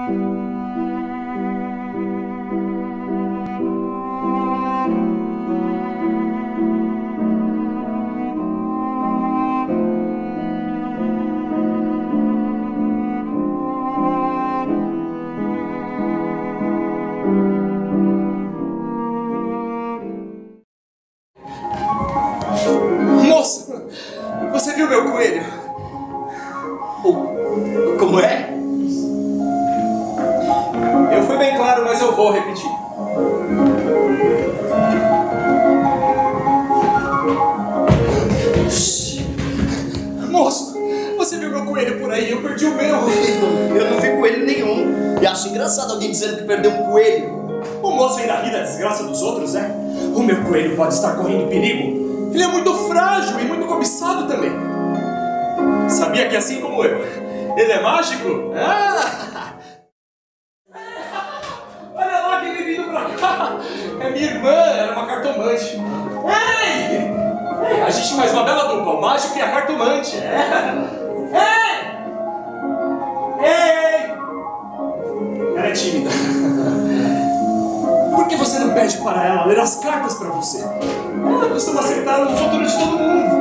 Moça, você viu meu coelho? Como é? Eu fui bem claro, mas eu vou repetir. Moço, você viu meu coelho por aí? Eu perdi o meu. Eu não vi coelho nenhum. E acho engraçado alguém dizendo que perdeu um coelho. O moço ainda ri da desgraça dos outros, é? O meu coelho pode estar correndo perigo. Ele é muito frágil e muito cobiçado também. Sabia que assim como eu, ele é mágico? Ah! Olha lá quem vem vindo pra cá! É minha irmã, ela é uma cartomante. Ei! A gente faz uma bela dupla, o mágico e a cartomante. Ei! Ela é tímida. Por que você não pede para ela ler as cartas para você? Ela costuma acertar no futuro de todo mundo.